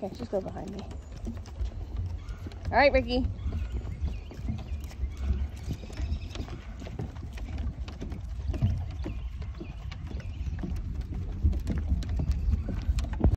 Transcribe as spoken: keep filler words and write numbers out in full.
Okay, just go behind me. All right, Ricky.